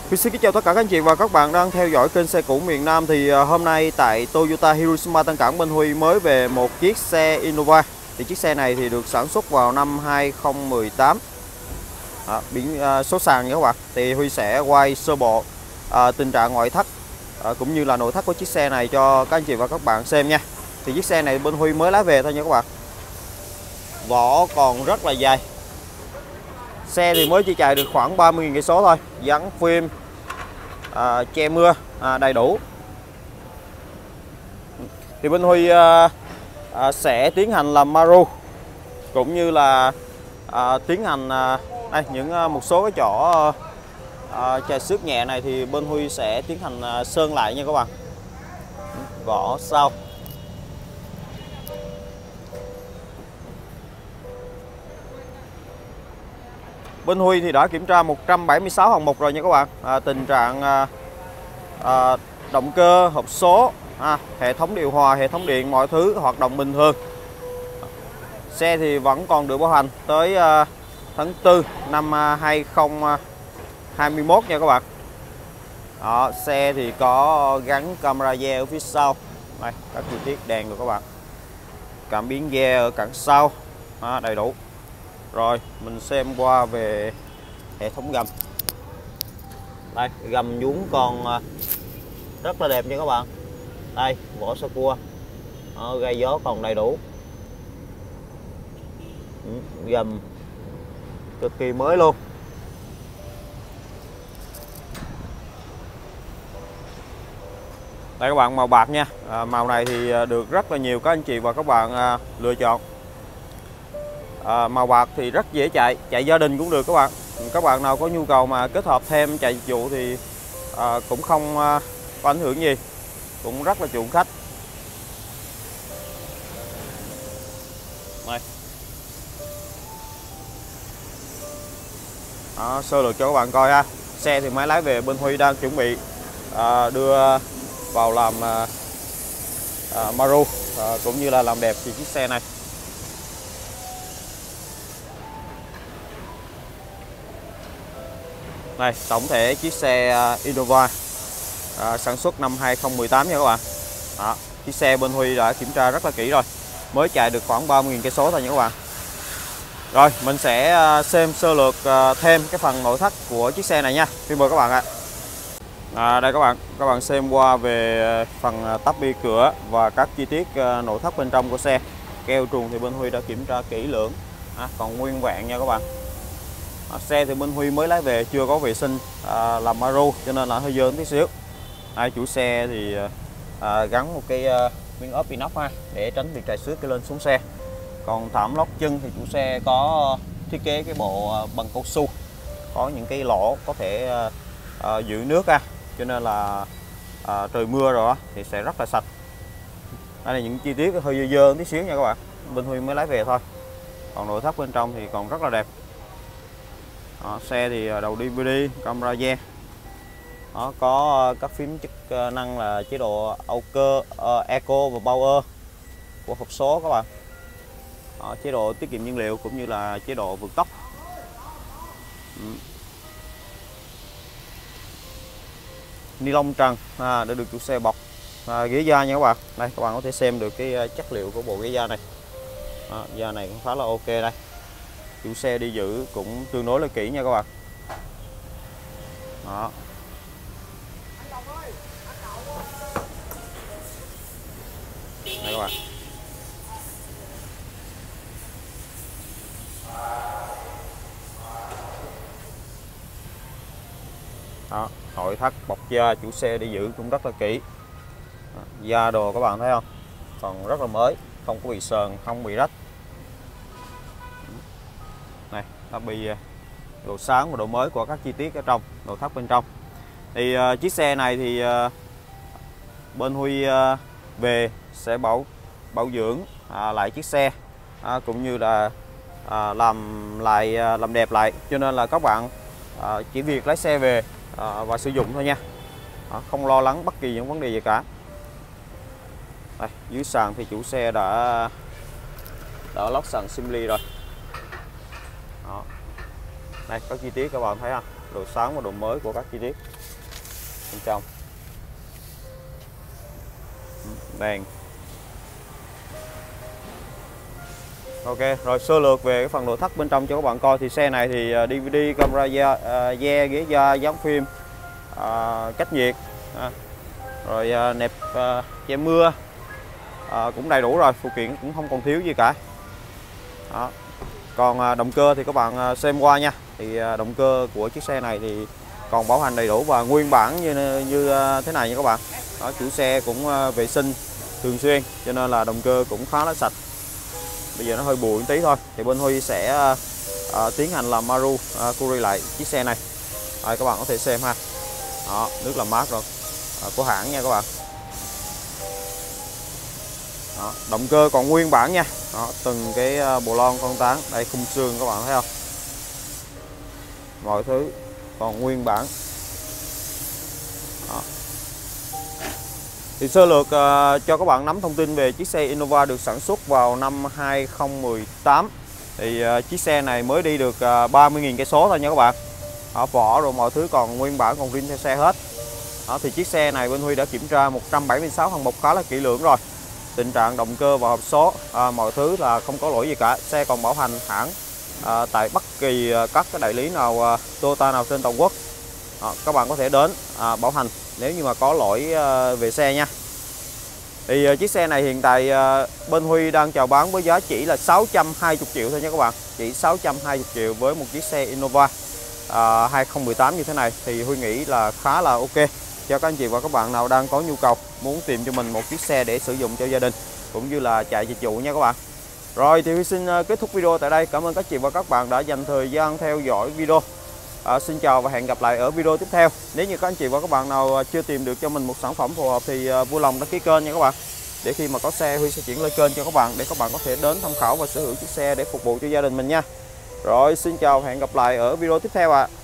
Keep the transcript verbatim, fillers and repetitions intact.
Huy xin kính chào tất cả các anh chị và các bạn đang theo dõi kênh xe cũ miền Nam. Thì hôm nay tại Toyota Hiroshima Tân Cảng, bên Huy mới về một chiếc xe Innova. Thì chiếc xe này thì được sản xuất vào năm hai không một tám. À, biển à, số sàn nha các bạn. Thì Huy sẽ quay sơ bộ à, tình trạng ngoại thất à, cũng như là nội thất của chiếc xe này cho các anh chị và các bạn xem nha. Thì chiếc xe này bên Huy mới lái về thôi nha các bạn. Vỏ còn rất là dày. Xe thì mới chỉ chạy được khoảng ba mươi nghìn cây số thôi, gắn phim à, che mưa à, đầy đủ. Thì bên Huy à, à, sẽ tiến hành làm maru cũng như là à, tiến hành à, đây những à, một số cái chỗ à, chà xước nhẹ này thì bên Huy sẽ tiến hành à, sơn lại nha các bạn. Vỏ sau. Bên Huy thì đã kiểm tra một trăm bảy mươi sáu hạng mục rồi nha các bạn. À, tình trạng à, à, động cơ, hộp số, à, hệ thống điều hòa, hệ thống điện, mọi thứ hoạt động bình thường. Xe thì vẫn còn được bảo hành tới à, tháng tư năm hai không hai mốt nha các bạn. Đó, xe thì có gắn camera re ở phía sau. Đây, các chi tiết đèn được các bạn. Cảm biến re ở cẳng sau, à, đầy đủ. Rồi mình xem qua về hệ thống gầm. Đây, gầm nhún còn rất là đẹp nha các bạn. Đây, vỏ sơ cua, ờ, gai gió còn đầy đủ. Gầm cực kỳ mới luôn. Đây các bạn, màu bạc nha. À, màu này thì được rất là nhiều các anh chị và các bạn à, lựa chọn. À, màu bạc thì rất dễ chạy, chạy gia đình cũng được các bạn. Các bạn nào có nhu cầu mà kết hợp thêm chạy dịch vụ thì à, cũng không à, có ảnh hưởng gì, cũng rất là chuộng khách. Đây. Đó, sơ lược cho các bạn coi ha. Xe thì máy lái về, bên Huy đang chuẩn bị à, đưa vào làm à, à, maru à, cũng như là làm đẹp thì chiếc xe này. Đây, tổng thể chiếc xe Innova à, sản xuất năm hai không một tám nha các bạn. Đó, chiếc xe bên Huy đã kiểm tra rất là kỹ rồi, mới chạy được khoảng ba mươi nghìn cây số thôi nha các bạn. Rồi mình sẽ xem sơ lược thêm cái phần nội thất của chiếc xe này nha. Xin mời các bạn ạ. À, đây các bạn, các bạn xem qua về phần tắp bi cửa và các chi tiết nội thất bên trong của xe. Keo truồng thì bên Huy đã kiểm tra kỹ lưỡng, à, còn nguyên vẹn nha các bạn. À, xe thì bên Huy mới lái về, chưa có vệ sinh à, làm maru cho nên là hơi dơ tí xíu. Hai chủ xe thì à, gắn một cái à, miếng ốp inox ha, để tránh việc trầy xước cái lên xuống xe. Còn thảm lót chân thì chủ xe có thiết kế cái bộ bằng cao su, có những cái lỗ có thể à, à, giữ nước ha, cho nên là à, trời mưa rồi thì sẽ rất là sạch. Đây là những chi tiết hơi dơ dơ tí xíu nha các bạn, bên Huy mới lái về thôi. Còn nội thất bên trong thì còn rất là đẹp. Đó, xe thì đầu đê vê đê, camera re. Đó, có các phím chức năng là chế độ Auto, uh, Eco và Power của hộp số các bạn. Đó, chế độ tiết kiệm nhiên liệu cũng như là chế độ vượt tốc. Ừ. Ni lông trần à, để được chủ xe bọc à, ghế da nha các bạn. Đây các bạn có thể xem được cái chất liệu của bộ ghế da này. À, da này cũng khá là ok đây. Chủ xe đi giữ cũng tương đối là kỹ nha các bạn. Đó. Đây các bạn. Đó, nội thất bọc da chủ xe đi giữ cũng rất là kỹ. Đó, da đồ các bạn thấy không? Còn rất là mới, không có bị sờn, không bị rách. Này, nó bị độ sáng và độ mới của các chi tiết ở trong nội thất bên trong. Thì uh, chiếc xe này thì uh, bên Huy uh, về sẽ bảo bảo dưỡng uh, lại chiếc xe uh, cũng như là uh, làm lại uh, làm đẹp lại, cho nên là các bạn uh, chỉ việc lái xe về uh, và sử dụng thôi nha. Uh, không lo lắng bất kỳ những vấn đề gì cả. Đây, dưới sàn thì chủ xe đã đã lót sàn Simli rồi. Đó. Đây các chi tiết các bạn thấy không, độ sáng và độ mới của các chi tiết. bên trong. Đèn. Ok, rồi sơ lược về cái phần nội thất bên trong cho các bạn coi. Thì xe này thì đê vê đê, camera da, uh, da ghế da, dán phim, uh, cách nhiệt, uh, rồi uh, nẹp uh, che mưa, uh, cũng đầy đủ rồi, phụ kiện cũng không còn thiếu gì cả. Đó. Còn uh, động cơ thì các bạn uh, xem qua nha. Thì uh, động cơ của chiếc xe này thì còn bảo hành đầy đủ và nguyên bản như như uh, thế này nha các bạn. Đó, chủ xe cũng uh, vệ sinh thường xuyên cho nên là động cơ cũng khá là sạch. Bây giờ nó hơi bụi một tí thôi thì bên Huy sẽ uh, uh, tiến hành làm maru uh, curi lại chiếc xe này. Rồi, các bạn có thể xem ha. Đó, nước làm mát rồi, uh, của hãng nha các bạn. Đó, động cơ còn nguyên bản nha. Đó, từng cái uh, bộ lon con tán, đây khung xương các bạn thấy không? Mọi thứ còn nguyên bản. Đó. Thì sơ lược uh, cho các bạn nắm thông tin về chiếc xe Innova được sản xuất vào năm hai không một tám. Thì uh, chiếc xe này mới đi được uh, ba mươi nghìn cây số thôi nha các bạn. Ở vỏ rồi mọi thứ còn nguyên bản, còn zin theo xe hết. Đó, thì chiếc xe này bên Huy đã kiểm tra một trăm bảy mươi sáu hạng mục khá là kỹ lưỡng rồi. Tình trạng động cơ và hộp số, à, mọi thứ là không có lỗi gì cả. Xe còn bảo hành hãng à, tại bất kỳ các cái đại lý nào à, Toyota nào trên toàn quốc. À, các bạn có thể đến à, bảo hành nếu như mà có lỗi à, về xe nha. Thì à, chiếc xe này hiện tại à, bên Huy đang chào bán với giá chỉ là sáu trăm hai mươi triệu thôi nha các bạn. Chỉ sáu trăm hai mươi triệu với một chiếc xe Innova à, hai không một tám như thế này thì Huy nghĩ là khá là ok cho các anh chị và các bạn nào đang có nhu cầu muốn tìm cho mình một chiếc xe để sử dụng cho gia đình cũng như là chạy dịch vụ nha các bạn. Rồi thì Huy xin kết thúc video tại đây. Cảm ơn các chị và các bạn đã dành thời gian theo dõi video. À, xin chào và hẹn gặp lại ở video tiếp theo. Nếu như các anh chị và các bạn nào chưa tìm được cho mình một sản phẩm phù hợp thì vui lòng đăng ký kênh nha các bạn. Để khi mà có xe Huy sẽ chuyển lên kênh cho các bạn để các bạn có thể đến tham khảo và sở hữu chiếc xe để phục vụ cho gia đình mình nha. Rồi xin chào và hẹn gặp lại ở video tiếp theo ạ. À.